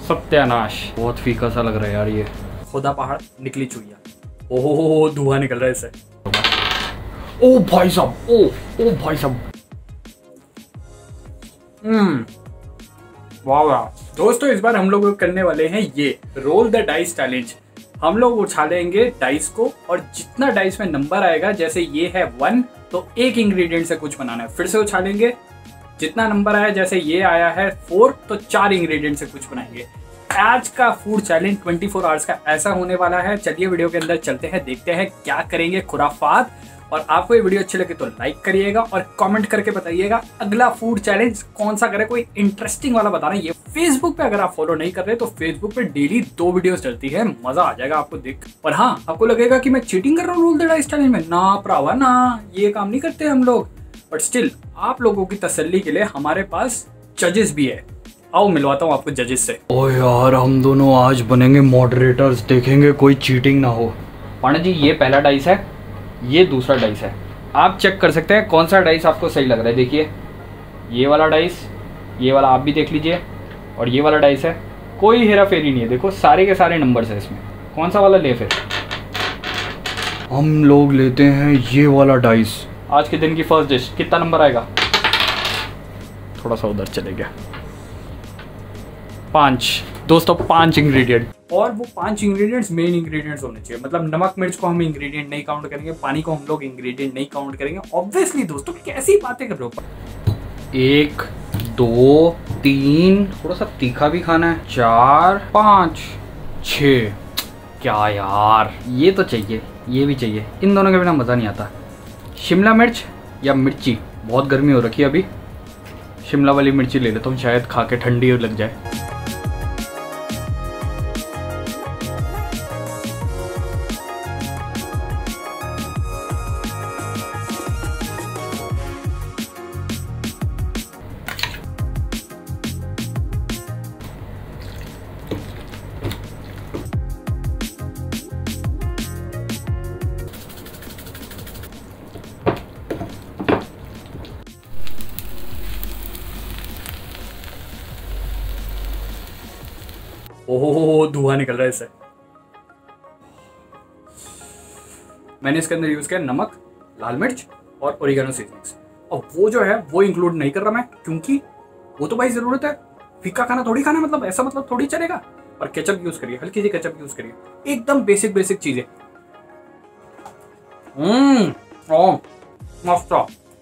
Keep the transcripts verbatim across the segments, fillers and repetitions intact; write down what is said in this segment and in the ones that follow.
सत्यानाश, बहुत फीका सा लग रहा है यार ये। खुदा पहाड़ निकली चुईया। ओहो धुआं निकल रहा है इससे। ओ भाई साहब, ओ ओ भाई साहब। हम्म वाह वाह। दोस्तों इस बार हम लोग करने वाले हैं ये रोल द डाइस चैलेंज। हम लोग उछालेंगे डाइस को और जितना डाइस में नंबर आएगा, जैसे ये है वन तो एक इंग्रेडिएंट से कुछ बनाना है। फिर से उछालेंगे, जितना नंबर आया, जैसे ये आया है फोर तो चार इंग्रेडिएंट से कुछ बनाएंगे। आज का फूड चैलेंज चौबीस आवर्स का ऐसा होने वाला है। चलिए वीडियो के अंदर चलते हैं, देखते हैं क्या करेंगे खुराफात। और आपको ये वीडियो अच्छी लगे तो लाइक करिएगा और कमेंट करके बताइएगा अगला फूड चैलेंज कौन सा करे। कोई इंटरेस्टिंग वाला बताना। ये फेसबुक पे अगर आप फॉलो नहीं कर रहे तो फेसबुक पे डेली दो वीडियोस चलती है, मजा आ जाएगा आपको देख। और हाँ, आपको लगेगा कि मैं चीटिंग कर रहा हूँ रोल द डाइस चैलेंज में, ना भरावा ना, ये काम नहीं करते हम लोग। बट स्टिल आप लोगों की तसल्ली के लिए हमारे पास जजेस भी है। आओ मिलवाता हूँ आपको जजेस से। ओ यार, हम दोनों आज बनेंगे मॉडरेटर्स, देखेंगे कोई चीटिंग ना हो। पांडे जी, ये पहला डाइस है, ये दूसरा डाइस है। आप चेक कर सकते हैं कौन सा डाइस आपको सही लग रहा है। देखिए ये वाला डाइस, ये वाला आप भी देख लीजिए, और ये वाला डाइस है। कोई हेरा फेरी नहीं है, देखो सारे के सारे नंबर्स है इसमें। कौन सा वाला ले? फिर हम लोग लेते हैं ये वाला डाइस। आज के दिन की फर्स्ट डिश, कितना नंबर आएगा? थोड़ा सा उधर चले गया। पाँच। दोस्तों पांच इंग्रेडिएंट, और वो पांच इंग्रेडिएंट्स मेन इंग्रेडिएंट्स होने चाहिए। मतलब नमक मिर्च को हम इंग्रेडिएंट नहीं काउंट करेंगे, पानी को हम लोग इंग्रेडिएंट नहीं काउंट करेंगे। ऑब्वियसली दोस्तों, कैसी बातें कर रहे हो। एक, दो, तीन, थोड़ा सा तीखा भी खाना है, चार, पाँच, छः। क्या यार, ये तो चाहिए, ये भी चाहिए। इन दोनों के बिना मज़ा नहीं आता। शिमला मिर्च या मिर्ची, बहुत गर्मी हो रखी है अभी, शिमला वाली मिर्ची ले लेता हूँ, शायद खा के ठंडी लग जाए। ओहो धुआं निकल रहा है इससे। मैंने इसके अंदर यूज किया नमक, लाल मिर्च और ओरिगेनो सीजनिंग्स। और वो जो है वो इंक्लूड नहीं कर रहा मैं, क्योंकि वो तो भाई जरूरत है। फीका खाना थोड़ी खाना, मतलब ऐसा मतलब थोड़ी चलेगा। और केचप यूज करिए, हल्की सी केचप यूज करिए, एकदम बेसिक बेसिक चीजें। हम्म ओ मस्त,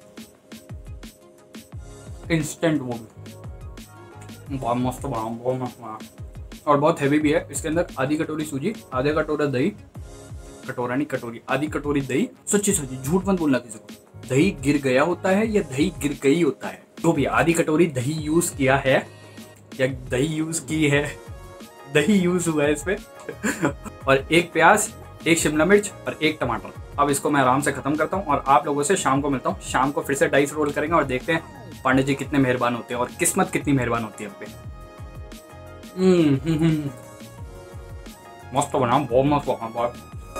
इंस्टेंट वो बहुत मस्त बना, बहुत मस्त बना। और बहुत हैवी भी है। इसके अंदर आधी कटोरी सूजी, आधे कटोरा दही, कटोरा नहीं कटोरी, आधी कटोरी दही। सच्ची सच्ची झूठ मत बोलना किसी को। दही गिर गया होता है या दही गिर गई होता है, जो भी आधी कटोरी दही यूज किया है या दही यूज की है, दही यूज हुआ है इसमें। और एक प्याज, एक शिमला मिर्च और एक टमाटर। अब इसको मैं आराम से खत्म करता हूँ और आप लोगों से शाम को मिलता हूँ। शाम को फिर से डाइस रोल करेंगे और देखते हैं पांडे जी कितने मेहरबान होते हैं और किस्मत कितनी मेहरबान होती है हम पे। हम्म हम्म मस्त बना, बहुत मस्त बना बहुत।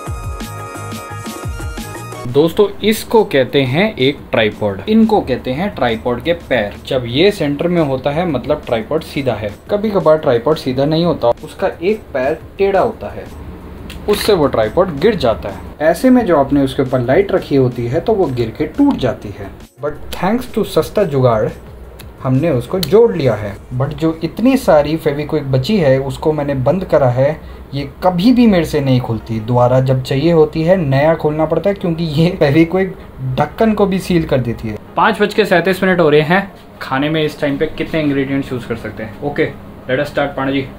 दोस्तों इसको कहते हैं एक ट्राइपॉड, इनको कहते हैं ट्राइपॉड के पैर। जब ये सेंटर में होता है मतलब ट्राइपॉड सीधा है। कभी कभार ट्राइपॉड सीधा नहीं होता, उसका एक पैर टेढ़ा होता है, उससे वो ट्राइपॉड गिर जाता है। ऐसे में जो आपने उसके ऊपर लाइट रखी होती है तो वो गिर के टूट जाती है। बट थैंक्स टू सस्ता जुगाड़ हमने उसको जोड़ लिया है। बट जो इतनी सारी फेविक्विक बची है उसको मैंने बंद करा है। ये कभी भी मेरे से नहीं खुलती, दोबारा जब चाहिए होती है नया खोलना पड़ता है, क्योंकि ये फेविक्विक ढक्कन को भी सील कर देती है। पाँच बज के सैंतीस मिनट हो रहे हैं। खाने में इस टाइम पे कितने इंग्रेडिएंट्स यूज कर सकते हैं? Okay let us start Pandey ji.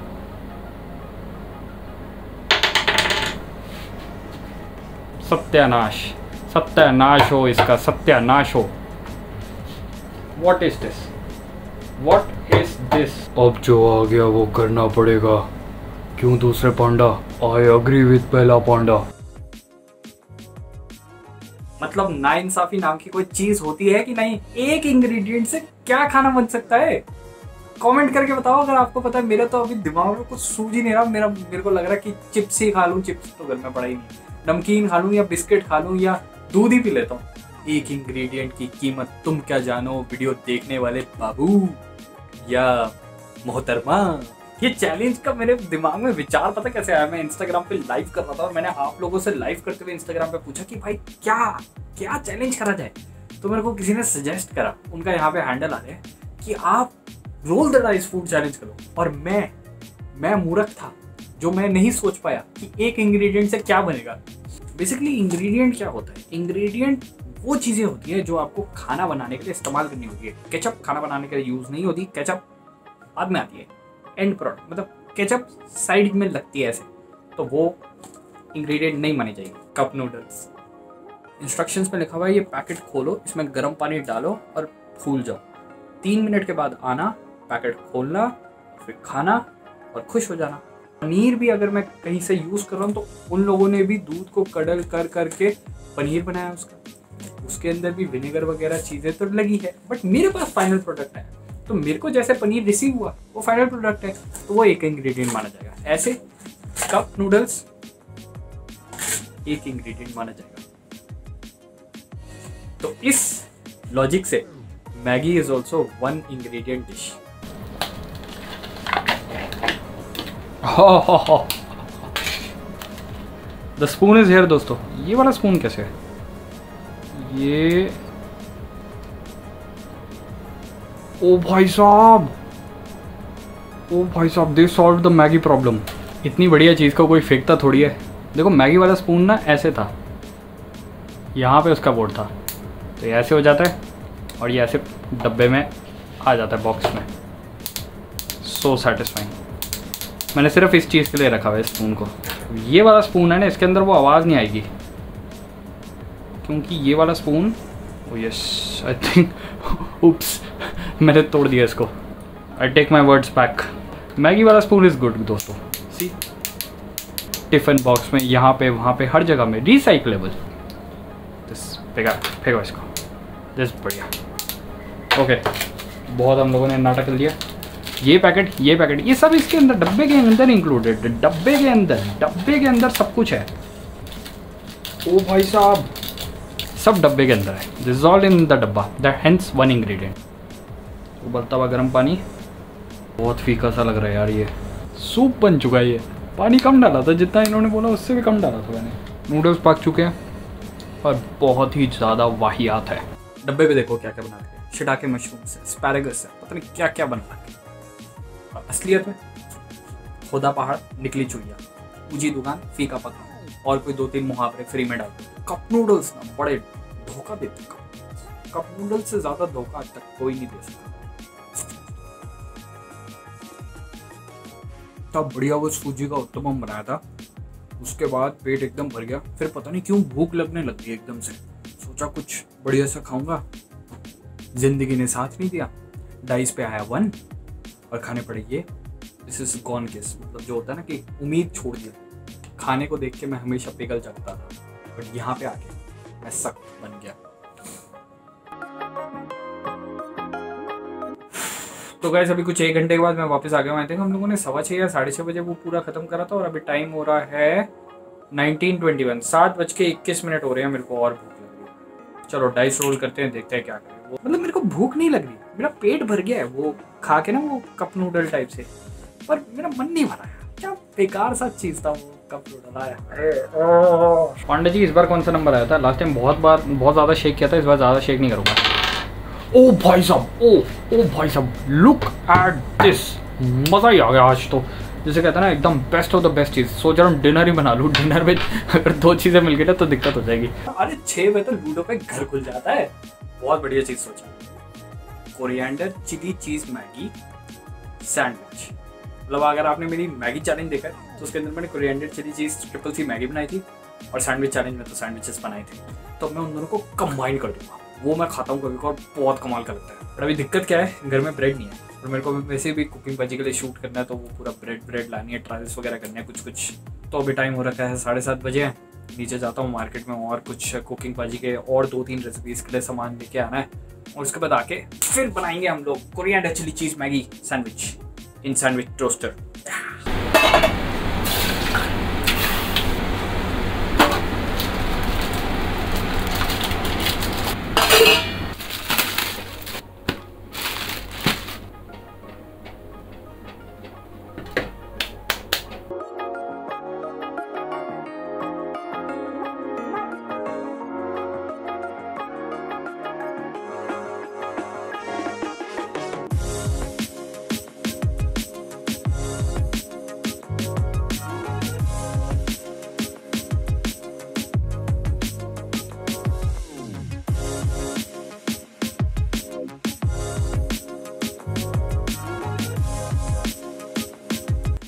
सत्यानाश, सत्यानाश हो इसका, सत्यानाश हो। What is this? What is this? अब जो आ गया वो करना पड़ेगा। क्यों दूसरे पांडा? आई अग्री विद पहला पांडा। मतलब नाइंसाफी नाम की कोई चीज होती है कि नहीं? एक इंग्रेडिएंट से क्या खाना बन सकता है? कमेंट करके बताओ अगर आपको पता है। मेरा तो अभी दिमाग में कुछ सूझ ही नहीं रहा। मेरा मेरे को लग रहा है कि चिप्स ही खा लूं। चिप्स तो घर में पड़ा ही नहीं। नमकीन खा लूं या बिस्किट खा लूं या दूध ही पी लेता हूँ। एक इंग्रेडिएंट की कीमत तुम क्या जानो वीडियो देखने वाले बाबू या मोहतरमा। ये चैलेंज का मेरे दिमाग में विचार पता कैसे आया, मैं इंस्टाग्राम पे लाइव कर रहा था और मैंने आप लोगों से लाइव करते हुए इंस्टाग्राम पे पूछा कि भाई क्या क्या चैलेंज करा जाए। तो मेरे को किसी ने सजेस्ट करा, उनका यहाँ पे हैंडल आ रहा है कि आप roll the dice food challenge करो। और मैं मैं मूर्ख था जो मैं नहीं सोच पाया कि एक इंग्रेडिएंट से क्या बनेगा। बेसिकली इंग्रेडिएंट क्या होता है, इंग्रेडिएंट वो चीज़ें होती है जो आपको खाना बनाने के लिए इस्तेमाल करनी होती है। केचप खाना बनाने के लिए यूज़ नहीं होती, केचप बाद में आती है, एंड प्रोडक्ट, मतलब केचप साइड में लगती है ऐसे, तो वो इंग्रेडिएंट नहीं माने चाहिए। कप नूडल्स, इंस्ट्रक्शंस में लिखा हुआ है ये पैकेट खोलो, इसमें गर्म पानी डालो और फूल जाओ, तीन मिनट के बाद आना, पैकेट खोलना, फिर खाना और खुश हो जाना। पनीर भी अगर मैं कहीं से यूज़ कर रहा हूँ तो उन लोगों ने भी दूध को कडल कर करके पनीर बनाया उसका, उसके अंदर भी विनेगर वगैरह चीज़ें तो लगी है, बट मेरे पास फाइनल प्रोडक्ट है, तो मेरे को जैसे पनीर रिसीव हुआ वो फाइनल प्रोडक्ट है, तो वो एक इंग्रेडिएंट माना जाएगा। ऐसे कप नूडल्स एक इंग्रेडिएंट माना जाएगा। तो इस लॉजिक से Maggi is also one ingredient dish. The spoon is here दोस्तों। ये वाला स्पून कैसे है? ये ओ भाई साहब, ओ भाई साहब, they solve the Maggi problem. इतनी बढ़िया चीज़ को कोई फेंकता थोड़ी है। देखो मैगी वाला स्पून ना ऐसे था, यहाँ पे उसका बोर्ड था, तो ये ऐसे हो जाता है और ये ऐसे डब्बे में आ जाता है बॉक्स में। So satisfying. मैंने सिर्फ इस चीज़ के लिए रखा हुआ है स्पून को। ये वाला स्पून है ना, इसके अंदर वो आवाज़ नहीं आएगी, क्योंकि ये वाला spoon, oh yes I think oops मैंने तोड़ दिया इसको। I take my words back. Maggi वाला स्पून इज़ गुड दोस्तों। सी टिफ़िन बॉक्स में, यहाँ पे वहाँ पे हर जगह में रिसाइकलेबल। दिस फेंका फेंको इसको, दिस बढ़िया। ओके बहुत हम लोगों ने नाटक कर लिया। ये पैकेट ये पैकेट ये सब इसके अंदर डब्बे के अंदर इंक्लूडेड, डब्बे के अंदर डब्बे के अंदर सब कुछ है। ओ भाई साहब, सब डब्बे के अंदर है। This is all in the डब्बा, दैट हेंस वन इंग्रेडिएंट। उबलता हुआ गर्म पानी, बहुत फीका सा लग रहा है यार, ये सूप बन चुका है। ये पानी कम डाला था, जितना इन्होंने बोला उससे भी कम डाला था मैंने। नूडल्स पक चुके हैं और बहुत ही ज़्यादा वाहियात है। डब्बे पे देखो क्या क्या बना के, शिटाके मशरूम्स है, एस्पैरागस है, पता नहीं क्या क्या बना के। और असलियत में खुदा पहाड़ निकली चुड़िया, ऊंची दुकान फीका पकड़ा, और कोई दो तीन मुहावरे फ्री में डाल दो। कप नूडल्स ना बड़े धोखा देते। कप कप नूडल्स से ज्यादा धोखा आज तक कोई नहीं दे सकता। तब बढ़िया वो सूजी का उत्तपम बनाया था, उसके बाद पेट एकदम भर गया। फिर पता नहीं क्यों भूख लगने लग गई एकदम से। सोचा कुछ बढ़िया सा खाऊंगा, जिंदगी ने साथ नहीं दिया। डाइस पे आया वन और खाने पड़े ये। दिस इज गॉन केस, मतलब जो होता है ना कि उम्मीद छोड़ दिया। खाने को देख के मैं हमेशा पिघल जाता था, बट यहाँ पे आके मैं सख्त बन गया। तो गाइस अभी कुछ एक घंटे के बाद मैं वापस आ गया हूँ। आई थिंक हम लोगों ने सवा छः या साढ़े छः बजे वो पूरा खत्म करा था, और अभी टाइम हो रहा है नाइनटीन ट्वेंटी वन, सात बज के इक्कीस मिनट हो रहे हैं। मेरे को और भूख लग रही है। चलो डाइस रोल करते हैं, देखते हैं क्या करें। वो मतलब मेरे को भूख नहीं लग रही, मेरा पेट भर गया है वो खा के ना, वो कप नूडल टाइप से, पर मेरा मन नहीं भरा है। क्या बेकार सा चीज़ था वो कप नूडल। आया पांडे जी, इस बार कौन सा नंबर आया था? लास्ट टाइम बहुत बार बहुत ज़्यादा शेक किया था, इस बार ज़्यादा शेक नहीं करूँगा। ओ भाई साहब, ओ ओ भाई साहब, लुक एट दिस, मज़ा ही आ गया आज तो। जैसे कहता है ना, एकदम बेस्ट ऑफ द बेस्ट चीज़। सोच रहा हूँ डिनर ही बना लूँ। डिनर में अगर दो चीज़ें मिल गई ना तो दिक्कत हो जाएगी। अरे छः बजे तो लूडो पे घर खुल जाता है। बहुत बढ़िया चीज़ सोची, coriander chilli cheese Maggi sandwich. मतलब अगर आपने मेरी मैगी चैलेंज देखा है तो उसके अंदर मैंने coriander chilli cheese triple C Maggi बनाई थी, और सैंडविच चैलेंज में तो सैंडविचेस बनाए थे। तो मैं उन दोनों को कंबाइन कर दूँगा, वो मैं खाता हूँ कभी कभार, बहुत कमाल का लगता है। पर अभी दिक्कत क्या है, घर में ब्रेड नहीं है, और मेरे को वैसे भी कुकिंग बाजी के लिए शूट करना है, तो वो पूरा ब्रेड ब्रेड लानी है, ट्रायल्स वगैरह करने हैं कुछ कुछ। तो अभी टाइम हो रखा है साढ़े सात बजे है। नीचे जाता हूँ मार्केट में, और कुछ कुकिंग बाजी के और दो तीन रेसिपीज़ के लिए सामान लेके आना है, और उसके बाद आके फिर बनाएंगे हम लोग coriander chilli cheese Maggi sandwich in sandwich toaster.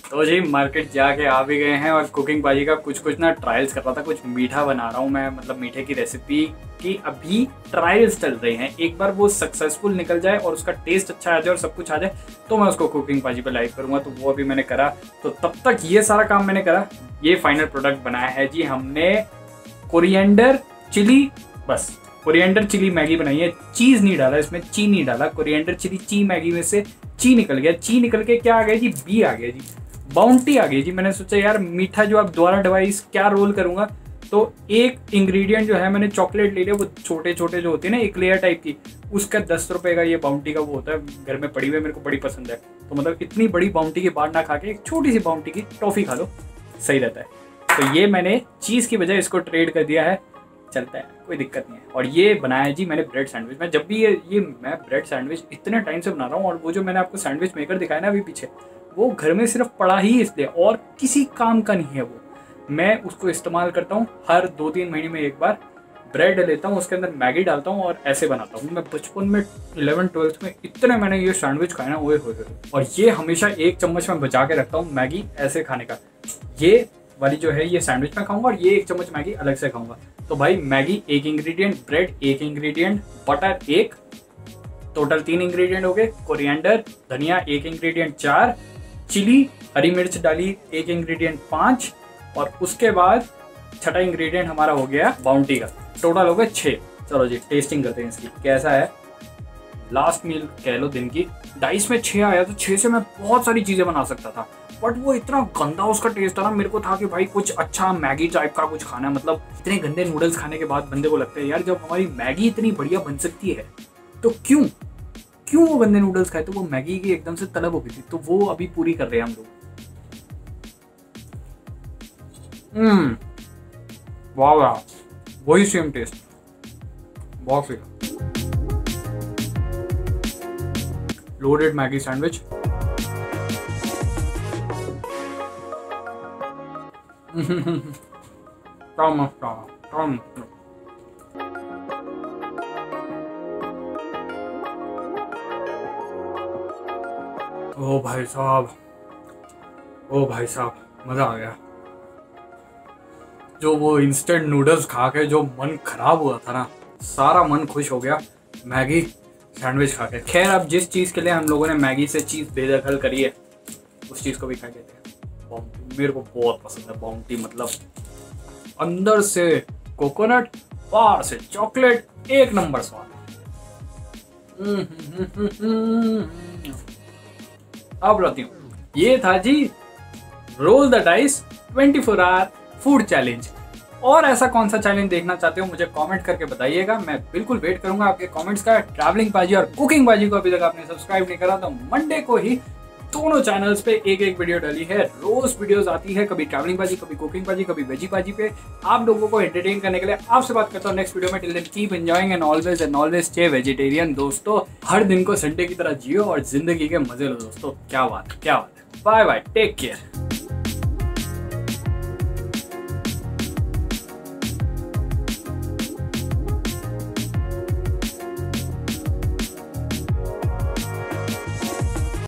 तो जी मार्केट जाके आ भी गए हैं और कुकिंग बाजी का कुछ कुछ ना ट्रायल्स कर रहा था। कुछ मीठा बना रहा हूँ मैं, मतलब मीठे की रेसिपी की अभी ट्रायल्स चल रहे हैं। एक बार वो सक्सेसफुल निकल जाए और उसका टेस्ट अच्छा आ जाए और सब कुछ आ जाए तो मैं उसको कुकिंग बाजी पे लाइव करूँगा। तो वो अभी मैंने करा, तो तब तक ये सारा काम मैंने करा। ये फाइनल प्रोडक्ट बनाया है जी हमने, कोरिएंडर चिली, बस कोरिएंडर चिली मैगी बनाई है। चीज़ नहीं डाला इसमें, ची नहीं डाला। कोरिएंडर चिली ची मैगी में से ची निकल गया। ची निकल के क्या आ गया जी, बी आ गया जी, बाउंटी आ गई जी। मैंने सोचा यार मीठा जो अब दोबारा डिवाइस क्या रोल करूंगा, तो एक इंग्रेडिएंट जो है मैंने चॉकलेट ले लिया, वो छोटे छोटे जो होते हैं ना एक लेयर टाइप की, उसका दस रुपए का ये बाउंटी का वो होता है, घर में पड़ी हुई, मेरे को बड़ी पसंद है। तो मतलब इतनी बड़ी बाउंटी की बार ना खा के एक छोटी सी बाउंटी की टॉफी खा लो, सही रहता है। तो ये मैंने चीज़ की बजाय इसको ट्रेड कर दिया है, चलता है, कोई दिक्कत नहीं है। और ये बनाया है जी मैंने ब्रेड सैंडविच। मैं जब भी ये ये मैं ब्रेड सैंडविच इतने टाइम से बना रहा हूँ, और वो जो मैंने आपको सैंडविच मेकर दिखाया ना अभी पीछे, वो घर में सिर्फ पड़ा ही इसलिए, और किसी काम का नहीं है वो। मैं उसको इस्तेमाल करता हूँ हर दो तीन महीने में एक बार। ब्रेड लेता हूँ, उसके अंदर मैगी डालता हूँ और ऐसे बनाता हूँ। मैं बचपन में इलेवन ट्वेल्थ में इतने मैंने ये सैंडविच खाया ना, ओए होए होए। और ये हमेशा एक चम्मच में बचा के रखता हूँ मैगी ऐसे खाने का। ये वाली जो है ये सैंडविच में खाऊंगा और ये एक चम्मच मैगी अलग से खाऊंगा। तो भाई मैगी एक इंग्रेडिएंट, ब्रेड एक इंग्रेडिएंट, बटर एक, टोटल तीन इंग्रेडिएंट हो गए। कोरिएंडर धनिया एक इंग्रेडिएंट चार, चिली हरी मिर्च डाली एक इंग्रेडिएंट पाँच, और उसके बाद छठा इंग्रेडिएंट हमारा हो गया बाउंटी का। टोटल हो गए छः। चलो जी टेस्टिंग करते हैं इसकी कैसा है। लास्ट मील कह लो दिन की। डाइस में छः आया तो छः से मैं बहुत सारी चीज़ें बना सकता था, बट वो इतना गंदा उसका टेस्ट था ना, मेरे को था कि भाई कुछ अच्छा मैगी टाइप का कुछ खाना है। मतलब इतने गंदे नूडल्स खाने के बाद बंदे को लगता है यार जब हमारी मैगी इतनी बढ़िया बन सकती है तो क्यों क्यों वो गंदे नूडल्स खाए। तो वो मैगी की एकदम से तलब हो गई थी, तो वो अभी पूरी कर रहे हैं हम लोग। हम्म वाह वाह, वही सेम टेस्ट, बहुत सही। Loaded Maggi sandwich. Toma, toma, toma. ओ भाई साहब, ओ भाई साहब, मजा आ गया। जो वो इंस्टेंट नूडल्स खा के जो मन खराब हुआ था ना, सारा मन खुश हो गया मैगी सैंडविच खा के। खैर अब जिस चीज़ के लिए हम लोगों ने मैगी से चीज़ बेदखल करी है, उस चीज़ को भी खा के थे। मेरे को बहुत पसंद है बाउंटी, मतलब अंदर से कोकोनट, बाहर से चॉकलेट, एक नंबर स्वाद। अब रहती हूँ, ये था जी roll the dice twenty four hour food challenge. और ऐसा कौन सा चैलेंज देखना चाहते हो मुझे कमेंट करके बताइएगा, मैं बिल्कुल वेट करूंगा आपके कमेंट्स का। ट्रैवलिंग बाजी और कुकिंग बाजी को अभी तक आपने सब्सक्राइब नहीं करा तो मंडे को ही दोनों चैनल्स पे एक एक वीडियो डली है। रोज वीडियोस आती है, कभी ट्रैवलिंग बाजी, कभी कुकिंग बाजी, कभी वेजी बाजी पे, आप लोगों को एंटरटेन करने के लिए। आपसे बात करता हूँ नेक्स्ट वीडियो में। Till then keep enjoying and always and always stay vegetarian. दोस्तों हर दिन को संडे की तरह जियो और जिंदगी के मजे लो दोस्तों। क्या बात क्या बात है। Bye bye, take care.